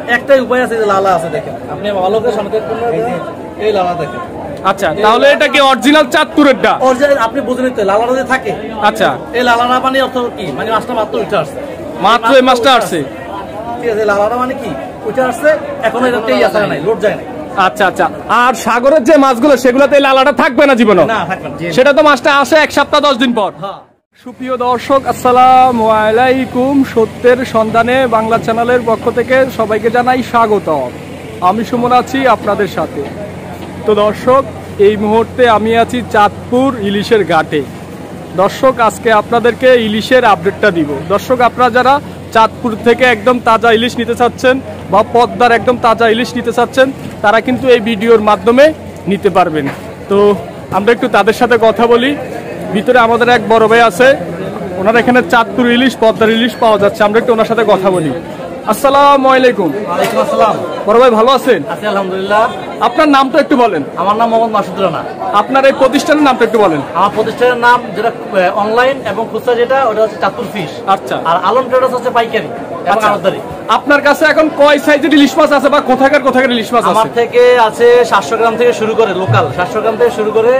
একটাই উপায় আছে, যে লালা আছে দেখেন আপনি ভালো করে সামনে এই লালা দেখেন। আচ্ছা, তাহলে এটা কি অরিজিনাল চাঁদপুরেরটা? অরিজিনাল আপনি বুঝে নিতে লালাটা যে থাকে। আচ্ছা, এই লালাটা মানে অর্থ কি, মানে মাছটা মাত্র উঠে আসছে, মাত্র এই মাছটা আসছে। ঠিক আছে, লালাটা মানে কি উঠে আসছে, এখন এটাতেই আসা নাই, লোড যায় নাই। আচ্ছা আচ্ছা, আর সাগরের যে মাছগুলো সেগুলোতে লালাটা থাকবে না জীবনে? না, থাকবে না। সেটা তো মাছটা আসে 1 সপ্তাহ 10 দিন পর। সুপ্রিয় দর্শক, আসসালামু আলাইকুম। সত্যের সন্ধানে বাংলা চ্যানেলের পক্ষ থেকে সবাইকে জানাই স্বাগত। আমি সুমন আছি আপনাদের সাথে। তো দর্শক, এই মুহূর্তে আমি আছি চাঁদপুর ইলিশের ঘাটে। দর্শক, আজকে আপনাদেরকে ইলিশের আপডেটটা দিব। দর্শক, আপনারা যারা চাঁদপুর থেকে একদম তাজা ইলিশ নিতে চাচ্ছেন বা পদ্মার একদম তাজা ইলিশ নিতে চাচ্ছেন, তারা কিন্তু এই ভিডিওর মাধ্যমে নিতে পারবেন। তো আমরা একটু তাদের সাথে কথা বলি। ভিতরে আমাদের এক বড় ভাই আছে, ওনার এখানে চাঁদপুর ইলিশ, পদ্মার ইলিশ পাওয়া যাচ্ছে। আমরা একটু ওনার সাথে কথা বলি। আসসালামু আলাইকুম। ওয়ালাইকুম আসসালাম। বড় ভাই, ভালো আছেন? আছি আলহামদুলিল্লাহ। আপনার নামটা একটু বলেন। আমার নাম মোহাম্মদ মাসুদ রানা। আপনার এই প্রতিষ্ঠানের নামটা একটু বলেন। আমার প্রতিষ্ঠানের নাম যেটা অনলাইন এবং খুচরা যেটা, ওটা হচ্ছে চাঁদপুর ফিশ। আচ্ছা, আর আলম ট্রেডার্স হচ্ছে পাইকারি এবং আড়তদারি। আপনার কাছে এখন কয় সাইজের ইলিশ মাছ আছে বা কোথাকার ইলিশ মাছ আছে? আমার থেকে আছে 700 গ্রাম থেকে শুরু করে, লোকাল 700 গ্রাম থেকে শুরু করে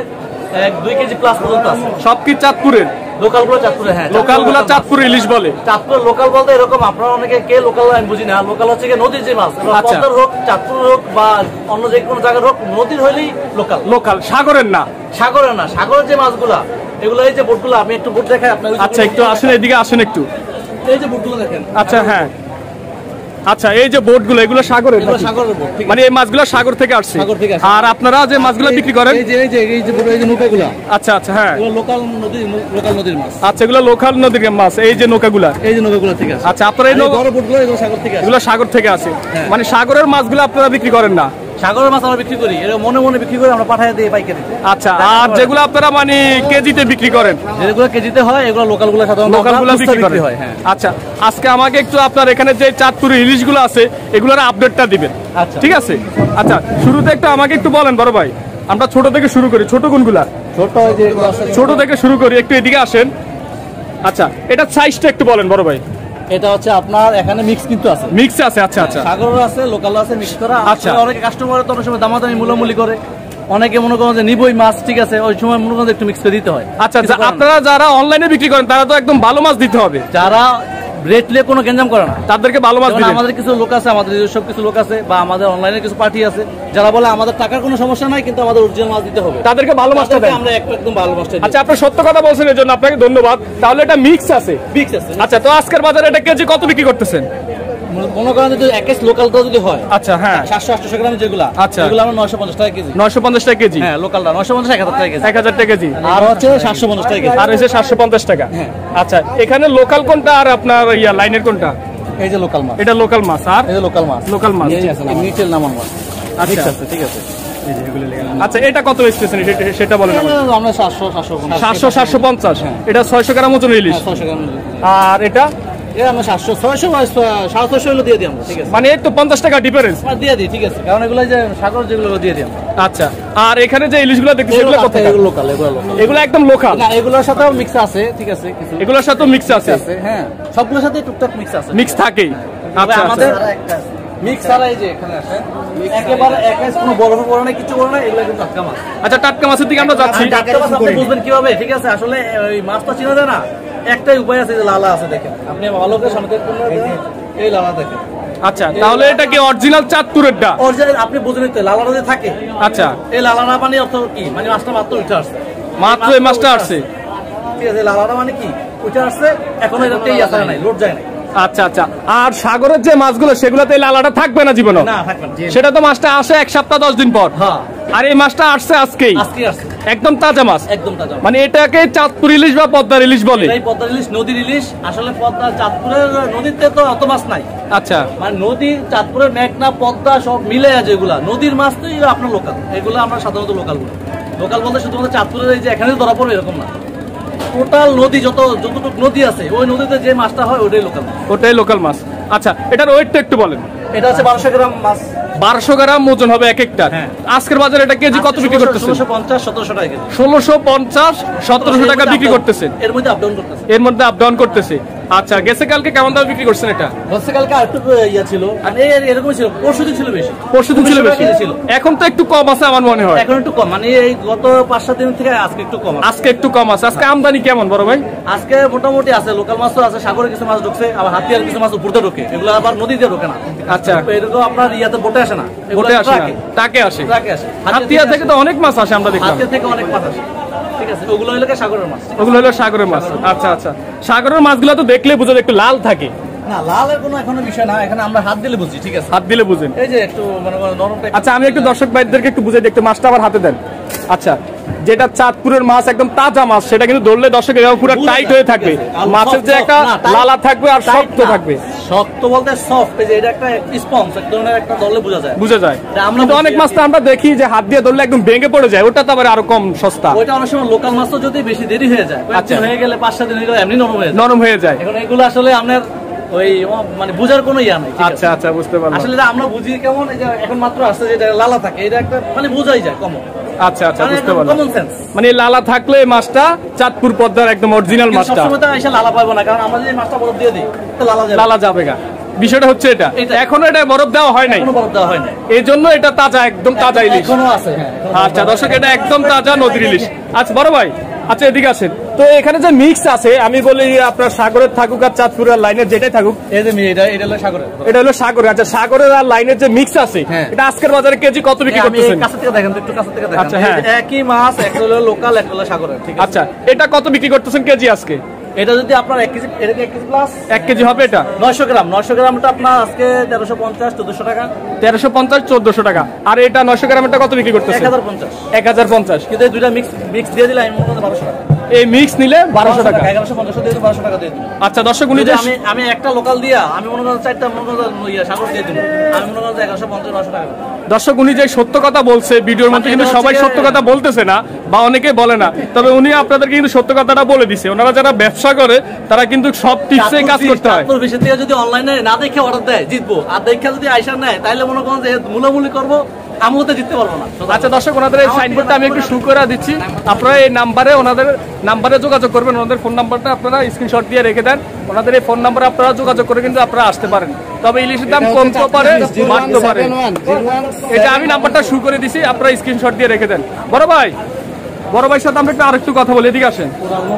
2 কেজি প্লাস পর্যন্ত আছে। সব কি চাঁদপুরের? লোকালগুলো চাঁদপুরে। হ্যাঁ, লোকালগুলো চাঁদপুর ইলিশ বলে। চাঁদপুর লোকাল বলতে এরকম, আপনারা অনেকে কে লোকাল আমি বুঝি না। লোকাল হচ্ছে কি নদীর যে মাছ, পদ্মার হোক, চাঁদপুর হোক বা অন্য যে কোনো জায়গার হোক, নদীর হইলেই লোকাল। লোকাল, সাগরের না। সাগরের না, সাগরের যে মাছগুলা, এগুলো এই যে বোটগুলো, আমি একটু বোট দেখাই আপনার। আচ্ছা, একটু আসেন, এদিকে আসেন একটু। এই যে বোটগুলো দেখেন। আচ্ছা, হ্যাঁ, আচ্ছা, এই যে বোটগুলো, এগুলো সাগরের? সাগরের বোট, মানে এই মাছগুলো সাগর থেকে আসছে। আর আপনারা যে মাছগুলো বিক্রি করেন? এই যে নৌকাগুলা। আচ্ছা আচ্ছা, হ্যাঁ, লোকাল নদীর মাছ। আচ্ছা, এগুলো লোকাল নদীর মাছ। এই যে নৌকাগুলা, ঠিক আছে। আচ্ছা, আপনারা এই বড় বোটগুলো এগুলো সাগর থেকে আসে। মানে সাগরের মাছগুলো আপনারা বিক্রি করেন না? সাগরের মাছ আমরা বিক্রি করি, এটা মনে মনে বিক্রি করে আমরা পাঠিয়ে দিই পাইকারি। আচ্ছা, আর যেগুলো আপনারা মানে কেজিতে বিক্রি করেন? যেগুলো কেজিতে হয় এগুলো লোকালগুলো সাধারণত লোকালগুলো বিক্রি করেন। হ্যাঁ, আচ্ছা, আজকে আমাকে একটু আপনার এখানে যে চাঁদপুরের ইলিশগুলো আছে এগুলোর আপডেটটা দিবেন। আচ্ছা, ঠিক আছে। আচ্ছা, শুরুতে একটু আমাকে একটু বলেন বড় ভাই, আমরা ছোট থেকে শুরু করি। ছোট কোনগুলা? ছোট থেকে শুরু করি, একটু এদিকে আসেন। আচ্ছা, এটা সাইজটা একটু বলেন বড় ভাই। এটা হচ্ছে আপনার এখানে মিক্স কিন্তু আছে, মিক্স আছে। আচ্ছা আচ্ছা, সাগর আছে, লোকাল আছে, মিক্স করা। আচ্ছা, অনেকে কাস্টমার তো অনেক সময় দামাদামি মূলামূলি করে, অনেকে মনে করেন যে নিবই মাছ, ঠিক আছে, ওই সময় মনে করেন একটু মিক্স করে দিতে হয়। আচ্ছা আচ্ছা, আপনারা যারা অনলাইনে বিক্রি করেন তারা তো একদম ভালো মাছ দিতে হবে। যারা রেট নিয়ে কোনো গেঞ্জাম করে না তাদেরকে ভালো মাছ দিবেন। আমাদের কিছু লোক আছে, আমাদের নিজস্ব কিছু লোক আছে, বা আমাদের অনলাইনে কিছু পার্টি আছে যারা বলে আমাদের টাকার কোনো সমস্যা নাই, কিন্তু আমাদের অরিজিনাল মাছ দিতে হবে, তাদেরকে ভালো মাছটা দেন। আমরা একদম ভালো মাছটা। আচ্ছা, আপনি সত্য কথা বলছেন, এর জন্য আপনাকে ধন্যবাদ। তাহলে এটা মিক্স আছে? মিক্স আছে। আচ্ছা, তো আজকের বাজারে এটা কেজি কত বিক্রি করতেছেন? মনে করেন যদি এক কেজি লোকালটা যদি হয়, আচ্ছা, হ্যাঁ, 700-800 গ্রাম যেগুলা, আচ্ছা, এগুলো আমরা 950 টাকা কেজি। 950 টাকা কেজি? হ্যাঁ, লোকালটা 950-1000 টাকা কেজি। 1000 টাকা কেজি। আর হচ্ছে 750 টাকা কেজি। আর হচ্ছে 750 টাকা। হ্যাঁ। আচ্ছা, এখানে লোকাল কোনটা আর আপনার লাইনের কোনটা? এই যে লোকাল মাছ, এটা লোকাল মাছ। আর এই যে লোকাল মাছ, লোকাল মাছ নিচের নামান মাছ। আচ্ছা, ঠিক আছে। আচ্ছা, এটা কত এক্সপ্রেশন সেটা বলেন। আমরা 700-750। এটা 600 গ্রাম ওজন ইলিশ। 600 গ্রাম। আর এটা আমরা 700-600 হলো দিয়ে দিই আমরা, ঠিক আছে। মানে এই তো 50 টাকা ডিফারেন্স দিয়ে দিই, ঠিক আছে, কারণ এগুলো যে সাগর যেগুলো দিয়ে দিই। আচ্ছা, আর এখানে যে ইলিশগুলো দেখতেছি এগুলো কত? লোকাল, এগুলো একদম লোকাল। না, এগুলোর সাথেও মিক্স আছে, ঠিক আছে, কিছু এগুলোর সাথেও মিক্স আছে। হ্যাঁ, সবগুলোর সাথে টুকটাক মিক্স আছে, মিক্স থাকেই। আচ্ছা, আমাদের মিক্স ছাড়া এই যে এখানে আসে একেবারে একাই, কোনো বরফ পড়ে না, কিছু পড়ে না, এগুলো কিন্তু টাটকা মাছ। আচ্ছা, টাটকা মাছের দিকে আমরা যাচ্ছি। টাটকা মাছ আপনি বুঝবেন কিভাবে? ঠিক আছে, আসলে ওই মাছটা চিনা যায় না, একটাই উপায় আছে, যে লালা আছে দেখেন আপনি ভালো করে সামনে এই লালা দেখেন। আচ্ছা, তাহলে এটা কি অরিজিনাল চাঁদপুরেরটা? অরিজিনাল আপনি বুঝে নিতে, লালাটা যে থাকে। আচ্ছা, এই লালাটা মানে অর্থ কি, মানে মাছটা মাত্র উঠে আসছে, মাত্র এই মাছটা আসছে। ঠিক আছে, লালাটা মানে কি উঠে আসছে, এখন এটাতেই আসা নাই, লোড যায় নাই। আচ্ছা আচ্ছা, আর সাগরের যে মাছগুলো সেগুলোতে লালাটা থাকবে না জীবনে? না, থাকবে না। সেটা তো মাছটা আসে 1 সপ্তাহ 10 দিন পর। হ্যাঁ, আর এই মাছটা আসছে আজকেই, একদম তাজা মাছ, একদম তাজা। মানে এটাকে চাঁদপুর ইলিশ বা পদ্মার ইলিশ বলে? এই পদ্মার ইলিশ, নদীর ইলিশ। আসলে পদ্মা চাঁদপুরের নদীতে তো অত মাছ নাই। আচ্ছা, মানে নদী চাঁদপুরের মেঘনা পদ্মা সব মিলে যেগুলা নদীর মাছ, তো আপনার লোকাল, এগুলো আমরা সাধারণত লোকাল বলি। লোকাল বলতে শুধুমাত্র চাঁদপুরের এই যে এখানে ধরা পড়বে এরকম না, টোটাল নদী যতটুকু নদী আছে ওই নদীতে যে মাছটা হয় ওটাই লোকাল, ওটাই লোকাল মাছ। আচ্ছা, এটার ওয়েটটা একটু বলেন। এটা হচ্ছে 1200 গ্রাম মাছ। 1200 গ্রাম ওজন হবে এক একটা। আজকের বাজারে এটা কেজি কত বিক্রি করতেছেন? 1650-1700 টাকা কেজি। 1650-1700 টাকা বিক্রি করতেছেন। এর মধ্যে আপ ডাউন করতেছে। এর মধ্যে আপ ডাউন করতেছে। আচ্ছা, গেছে কালকে কেমন দামে বিক্রি করছেন এটা? গতকালকে আরেকটু ইয়া ছিল, মানে এরকম ছিল, পরশুদিন ছিল বেশি, পরশুদিন ছিল বেশি, এখন তো একটু কম আছে আমার মনে হয়। এখন একটু কম, মানে এই গত 5-7 দিন থেকে আজকে একটু কম, আজকে একটু কম আছে। আজকে আমদানি কেমন বড় ভাই? আজকে মোটামুটি আছে, লোকাল মাছও আছে, সাগরে কিছু মাছ ঢুকছে, আবার হাতিয়ার কিছু মাছ উপরে ঢোকে, এগুলো আবার নদীতে ঢোকে না। আচ্ছা, এরকম আপনার ইয়াতে বোটে আসে না, বোটে আসে না, টাকে আসে। হাতিয়া থেকে তো অনেক মাছ আসে, আমরা দেখলাম হাতিয়া থেকে অনেক মাছ আসে, ঠিক আছে, ওগুলো হলো সাগরের মাছ, ওগুলো হলো সাগরের মাছ। আচ্ছা আচ্ছা, সাগরের মাছগুলো তো দেখলে বুঝা যায় একটু লাল থাকে না, লালের কোনো এখনো বিষয় না, এখানে আমরা হাত দিলে বুঝি, ঠিক আছে, হাত দিলে বুঝেন, এই যে একটু মানে নরম। আচ্ছা, আমি একটু দর্শক ভাইদেরকে একটু বুঝাই দেখতে, মাছটা আবার হাতে দেন। আচ্ছা, যেটা চাঁদপুরের মাছ একদম তাজা মাছ, সেটা কিন্তু ধরলে দর্শক এভাবে পুরো টাইট হয়ে থাকবে, মাছের যে একটা লালা থাকবে আর শক্ত থাকবে, শক্ত বলতে সফট, এই যে এটা একটা স্পঞ্জ, এক ধরনের একটা ধরলে বোঝা যায়, বুঝা যায়। আমরা তো অনেক মাছ তো আমরা দেখি যে হাত দিয়ে ধরলে একদম ভেঙে পড়ে যায়, ওটা তো আবার আরো কম সস্তা। ওইটা অনেক সময় লোকাল মাছ তো যদি বেশি দেরি হয়ে যায়, আচ্ছা হয়ে গেলে 5-7 দিন হয়ে গেলে এমনি নরম হয়ে যায়। এখন এগুলো আসলে আপনার ওই মানে বুঝার কোনো ইয়া নাই। আচ্ছা আচ্ছা, বুঝতে পারলাম। আসলে আমরা বুঝি কেমন, এই যে এখন মাত্র আসছে যেটা লালা থাকে, এটা একটা মানে বোঝাই যায় কমন। আচ্ছা আচ্ছা, বুঝতে পারলাম, মানে লালা থাকলে মাছটা চাঁদপুর পদ্মার একদম অরিজিনাল মাছটা। সবসময় তো এসে লালা পাবো না, কারণ আমরা যদি মাছটা বরফ দিয়ে দিই তো লালা যাবে গা। বিষয়টা হচ্ছে এটা, এখনো এটা বরফ দেওয়া হয় নাই, বরফ দেওয়া হয় না, এই জন্য এটা তাজা, একদম তাজা ইলিশ এখনো আছে। আচ্ছা দর্শক, এটা একদম তাজা নদীর ইলিশ। আচ্ছা বড় ভাই, আচ্ছা এদিকে আসেন তো, এখানে যে মিক্স আছে, আমি বলি আপনার সাগরের থাকুক আর চাঁদপুরের লাইনের যেটাই থাকুক, এটা হলো সাগরের, এটা হলো সাগরের। আচ্ছা, সাগরের আর লাইনের যে মিক্স আছে, এটা আজকের বাজারে কেজি কত বিক্রি করতেছেন? কাছে থেকে দেখেন তো, একটু কাছে থেকে দেখেন। আচ্ছা, হ্যাঁ, একই মাছ, একটা হলো লোকাল, একটা হলো সাগরের, ঠিক আছে। আচ্ছা, এটা কত বিক্রি করতেছেন কেজি আজকে? এটা যদি আপনার 1 কেজি, এটা 1 কেজি প্লাস 1 কেজি হবে, এটা 900 গ্রাম। 900 গ্রামটা আপনার আজকে 1350-1400 টাকা। 1350-1400 টাকা। আর এটা 900 গ্রামটা কত বিক্রি করতেছেন? 1050। 1050। কিন্তু এই দুইটা মিক্স দিয়ে দিলে আমি মনে করি 1200 টাকা। এই মিক্স নিলে 1200 টাকা, 1150 দিয়ে 1200 টাকা দিয়ে দিই। আচ্ছা দর্শক, উনি আমি একটা লোকাল দিয়া আমি মনে করি 4টা মনে করি সাগর দিয়ে দিই, আমি মনে করি 1150-1200 টাকা। দর্শক, উনি যে সত্য কথা বলছে ভিডিওর মধ্যে, কিন্তু সবাই সত্য কথা বলতেছে না বা অনেকে বলে না, তবে উনি আপনাদেরকে কিন্তু সত্য কথাটা বলে দিছে। ওনারা যারা ব্যবসা করে তারা কিন্তু সব টিপসে কাজ করতে হয়। চাঁদপুর বেশি থেকে যদি অনলাইনে না দেখে অর্ডার দেয় জিতবো, আর দেখে যদি আইসা নেয় তাহলে মনে করেন যে মূলামূলি করবো, আমি ওতে জিততে পারবো না। আচ্ছা দর্শক, ওনাদের এই সাইনবোর্ডটা আমি একটু শু করে দিচ্ছি, আপনারা এই নাম্বারে ওনাদের নাম্বারে যোগাযোগ করবেন, ওনাদের ফোন নাম্বারটা আপনারা স্ক্রিনশট দিয়ে রেখে দেন, ওনাদের এই ফোন নাম্বারে আপনারা যোগাযোগ করে কিন্তু আপনারা আসতে পারেন। তবে ইলিশের দাম কমতে পারে, বাড়তে পারে, এটা আমি নাম্বারটা শু করে দিছি, আপনারা স্ক্রিনশট দিয়ে রেখে দেন। বড় ভাইয়ের সাথে আমরা একটু আরেকটু কথা বলি, এদিকে আসেন।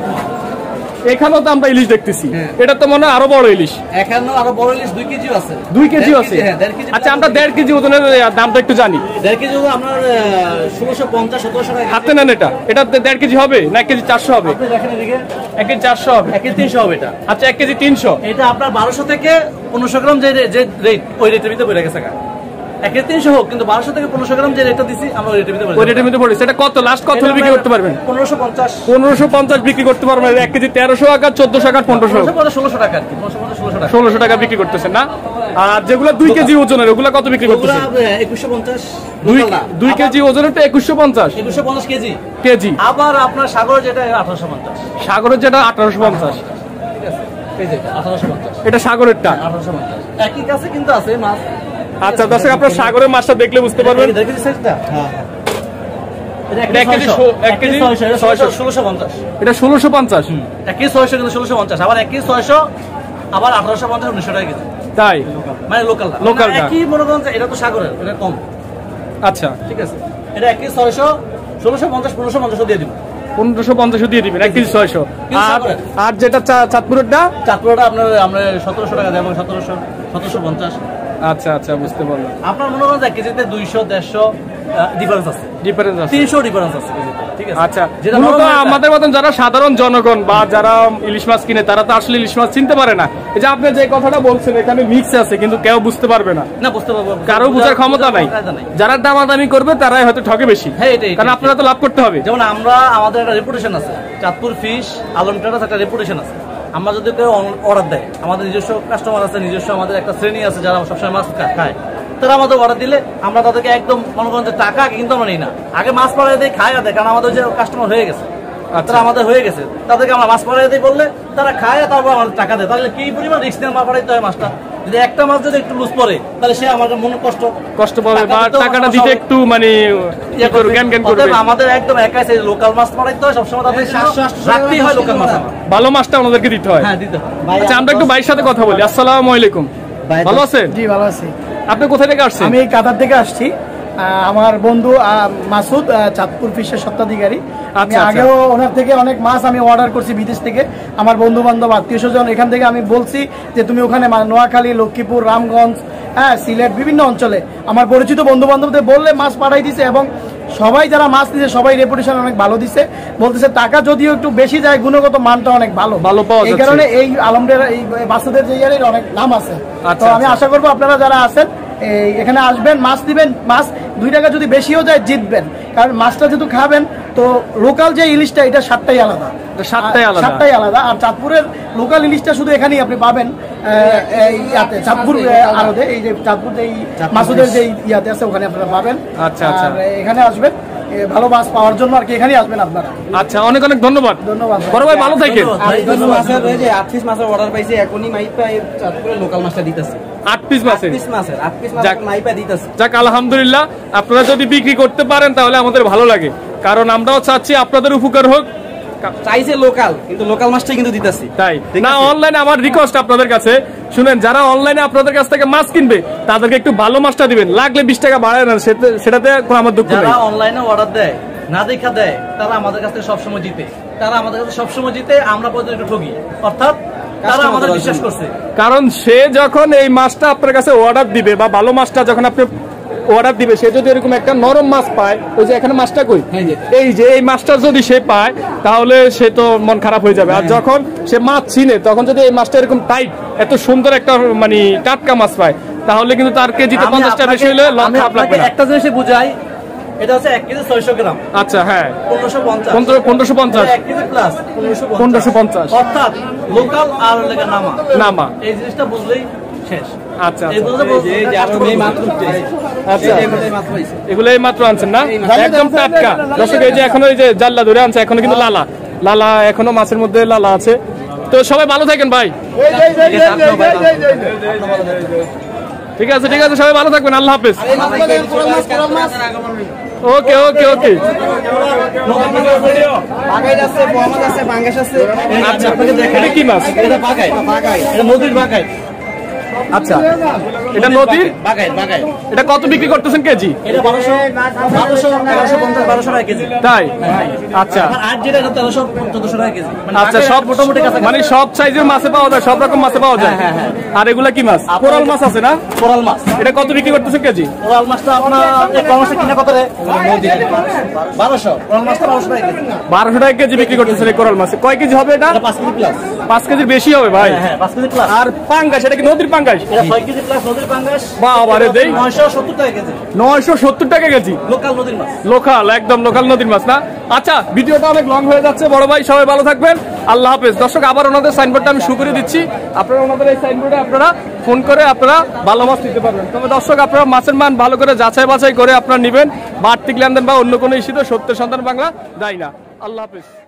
এখানেও তো আমরা ইলিশ দেখতেছি, এটা তো মনে হয় আরো বড় ইলিশ। এখানেও আরো বড় ইলিশ 2 কেজি আছে। 2 কেজি আছে? আচ্ছা, আমরা 1.5 কেজি ওজনের দামটা একটু জানি। 1.5 কেজি আপনার 1650-1700 টাকা। হাতে নেন, এটা 1.5 কেজি হবে না 1 কেজি 400 হবে? আপনি দেখেন এদিকে, 1 কেজি 400 হবে, 1 কেজি 300 হবে এটা। আচ্ছা, 1 কেজি 300। এটা আপনার 1200 থেকে 1500 গ্রাম যে রেট, ওই রেটের ভিতরে পড়ে গেছে। 1 কেজি 300 হোক, কিন্তু 1200 থেকে 1500 গ্রাম যে রেটটা দিছি আমরা ওই রেটের ভিতরে পড়ে। সেটা কত লাস্ট কত বিক্রি করতে পারবেন? 1550 বিক্রি করতে পারবেন। 1 কেজি 1300 টাকা, 1400 টাকা, 1500, 1600 টাকা আর কি, 1600 টাকা। 1600 টাকা বিক্রি করতেছেন না? আর যেগুলো 2 কেজি ওজনের, ওগুলা কত বিক্রি করতেছেন? 2150। 2 কেজি ওজনেরটা 2150। 2150 কেজি। আবার আপনার সাগর যেটা 1850। সাগরের যেটা 1850, ঠিক আছে, এই যে 1850, এটা সাগরেরটা 1850। একই কাছে কিন্তু আছে মাছ। আচ্ছা দর্শক, আপনার সাগরের মাছটা দেখলে বুঝতে পারবেন। দেখেছি সাইজটা? হ্যাঁ, এটা 1 কেজি 1650। এটা 1650। 1 কেজি 600 কিন্তু 1650, আবার 1 কেজি 600, আবার 1850, 1900 টাকা কেজি। তাই মানে লোকাল কি মনে করেন, এটা তো সাগরের, এটা কম। আচ্ছা ঠিক আছে, এটা 1 কেজি 600, 1650, 1550 দিয়ে দিব। 1550 দিয়ে দিবেন 1 কেজি 600। আর যেটা চাঁদপুরেরটা আপনার আমরা 1700 টাকা দেবো, 1750। আচ্ছা আচ্ছা, বুঝতে পারলাম। আপনার মনে করেন 1 কেজিতে 200-150 ডিফারেন্স আছে, 300 ডিফারেন্স আছে। ঠিক আছে, আচ্ছা, মূলত আমাদের মতন যারা সাধারণ জনগণ বা যারা ইলিশ মাছ কিনে, তারা তো আসলে ইলিশ মাছ চিনতে পারে না। এই যে আপনি যে কথাটা বলছেন, এখানে মিক্স আছে, কিন্তু কেউ বুঝতে পারবে না, বুঝতে পারবে, কারো বোঝার ক্ষমতা নাই। যারা দামাদামি করবে তারাই হয়তো ঠকে বেশি, কারণ আপনারা তো লাভ করতে হবে। যেমন আমাদের একটা রেপুটেশন আছে, চাঁদপুর ফিশ আলমটার একটা রেপুটেশন আছে। আমরা যদি কেউ অর্ডার দেয়, আমাদের নিজস্ব কাস্টমার আছে, নিজস্ব আমাদের একটা শ্রেণী আছে যারা সবসময় মাছ খায়, তারা আমাদের অর্ডার দিলে আমরা তাদেরকে একদম মনে করেন যে টাকা কিন্তু আমরা নিই না, আগে মাছ পাড়ায় দিই, খায় আর দেয়, কারণ আমাদের যে কাস্টমার হয়ে গেছে, তারা আমাদের হয়ে গেছে, তাদেরকে আমরা মাছ পাড়ায় দিই বললে তারা খায়, তারপর আমাদের টাকা দেয়। তাহলে কি পরিমাণ রিস্ক নিয়ে মাছ পাড়াইতে হয় মাছটা, যদি একটা মাছ যদি একটু লুজ পড়ে তাহলে সে আমার মনে কষ্ট পাবে বা টাকাটা দিতে একটু মানে জ্ঞান করবে। আমাদের একদম একাই লোকাল মাছ মারাইতে হয় সবসময়, তাদের রাখতেই হয় লোকাল মাছ, ভালো মাছটা আমাদেরকে দিতে হয়। হ্যাঁ দিতে হয়। আচ্ছা আমরা একটু ভাইয়ের সাথে কথা বলি। আসসালামু আলাইকুম, ভালো আছেন? জি ভালো আছি। আপনি কোথা থেকে আসছেন? আমি কাতার থেকে আসছি। আমার বন্ধু মাসুদ চাঁদপুর ফিশের স্বত্বাধিকারী। আমি আগেও ওনার থেকে অনেক মাছ আমি অর্ডার করছি বিদেশ থেকে। আমার বন্ধু বান্ধব আত্মীয় স্বজন এখান থেকে আমি বলছি যে তুমি ওখানে নোয়াখালী, লক্ষ্মীপুর, রামগঞ্জ, হ্যাঁ সিলেট বিভিন্ন অঞ্চলে আমার পরিচিত বন্ধু বান্ধবদের বললে মাছ পাঠাই দিছে এবং সবাই যারা মাছ দিছে সবাই রেপুটেশন অনেক ভালো দিছে। বলতেছে টাকা যদিও একটু বেশি যায়, গুণগত মানটা অনেক ভালো পাওয়া যায়। এই কারণে এই আলমডের এই মাসুদের জায়গায় অনেক নাম আছে। তো আমি আশা করবো আপনারা যারা আছেন এখানে আসবেন, মাছ দিবেন, মাছ 2 টাকা যদি বেশিও যায় জিতবেন, কারণ মাছটা যেহেতু খাবেন তো লোকাল যে ইলিশটা এটা স্বাদটাই আলাদা। আর চাঁদপুরের লোকাল ইলিশটা শুধু এখানেই আপনি পাবেন, চাঁদপুর আড়তে, এই যে চাঁদপুর এই মাসুদের যে ইয়াতে আছে ওখানে আপনারা পাবেন। আচ্ছা, এখানে আসবেন ভালো মাছ পাওয়ার জন্য আর কি, এখানে আসবেন আপনারা। আচ্ছা অনেক অনেক ধন্যবাদ। বড় ভাই ভালো থাকেন। 8 পিস মাছের অর্ডার পাইছি, এখনই মাইপা চাঁদপুরের লোকাল মাছটা দিতেছে। 8 পিস মাছের মাইপা দিতেছে। যাক আলহামদুলিল্লাহ, আপনারা যদি বিক্রি করতে পারেন তাহলে আমাদের ভালো লাগে, কারণ আমরাও চাচ্ছি আপনাদের উপকার হোক। চাইছে লোকাল, কিন্তু লোকাল মাছটাই কিন্তু দিতেছি। তাই না অনলাইনে আমার রিকোয়েস্ট আপনাদের কাছে শুনেন, যারা অনলাইনে আপনাদের কাছ থেকে মাছ কিনবে তাদেরকে একটু ভালো মাছটা দিবেন, লাগলে 20 টাকা বাড়ায় না, সেটাতে আমার দুঃখ নেই। যারা অনলাইনে অর্ডার দেয় না দেখা দেয় তারা আমাদের কাছ থেকে সবসময় জিতে, আমরা পর্যন্ত একটু ঠকি, অর্থাৎ তারা আমাদের বিশ্বাস করছে। কারণ সে যখন এই মাছটা আপনার কাছে অর্ডার দিবে বা ভালো মাছটা যখন আপনি অর্ডার দিবে, সে যদি এরকম একটা নরম মাছ পায়, ওই যে এখানে মাছটা কই, এই যে এই মাছটা যদি সে পায় তাহলে সে তো মন খারাপ হয়ে যাবে। আর যখন সে মাছ চিনে তখন যদি এই মাছটা এরকম টাইট এত সুন্দর একটা মানে টাটকা মাছ পায় তাহলে কিন্তু তার কেজিতে 50 টাকা বেশি হলে খারাপ লাগবে না। একটা জিনিস বুঝাই, এটা হচ্ছে 1 কেজি 600 গ্রাম। আচ্ছা হ্যাঁ 1550 1 কেজি প্লাস 1550, অর্থাৎ লোকাল আর লেখা নামা, এই জিনিসটা বুঝলেই শেষ। আচ্ছা এগুলোই মাত্র আনছেন না, একদম টাটকা। দর্শক এই যে এখনো এই যে জাল্লা ধরে আনছে, এখনো কিন্তু লালা এখনো মাছের মধ্যে লালা আছে। তো সবাই ভালো থাকেন ভাই। ঠিক আছে সবাই ভালো থাকবেন, আল্লাহ হাফেজ। ওকে আচ্ছা এটা কি মাছ? নদীর বাগাই। আচ্ছা এটা নদীর বাগাই। এটা কত বিক্রি করতেছেন কেজি? এটা 1250 টাকা কেজি। তাই? আচ্ছা আর যেটা 1300-1400 টাকা কেজি। আচ্ছা সব মোটামুটি মানে সব সাইজের মাছে পাওয়া যায়, সব রকম মাছে পাওয়া যায়। আর এগুলা কি মাছ? কোরাল মাছ আছে না? কোরাল মাছ। এটা কত বিক্রি করতেছেন কেজি? কোরাল মাছটা আপনার এই কমাসে কিনা কত রে? 1200। কোরাল মাছটা 1200 টাকা কেজি। 1200 টাকা কেজি বিক্রি করতেছেন এই কোরাল মাছ। কয় কেজি হবে এটা? 5 কেজি প্লাস। 5 কেজির বেশি হবে ভাই। হ্যাঁ 5 কেজি প্লাস। আর পাঙ্গাস, এটা কি নদীর পাঙ্গাস? এটা 6 কেজি প্লাস নদীর পাঙ্গাস। বাবারে দেই 970 টাকা কেজি। 970 টাকা কেজি লোকাল নদীর মাছ। একদম লোকাল নদীর মাছ না। আচ্ছা ভিডিওটা অনেক লং হয়ে যাচ্ছে বড় ভাই, সবাই ভালো থাকবেন, আল্লাহ হাফেজ। দর্শক আবার ওনাদের সাইনবোর্ডটা আমি শুরু করে দিচ্ছি, আপনারা ওনাদের এই সাইনবোর্ডে আপনারা ফোন করে আপনারা ভালো মাছ নিতে পারবেন। তবে দর্শক আপনারা মাছের মান ভালো করে যাচাই বাছাই করে আপনারা নেবেন, বাড়তি লেনদেন বা অন্য কোনো ইস্যুতে সত্যের সন্ধান বাংলা দেয় না। আল্লাহ হাফেজ।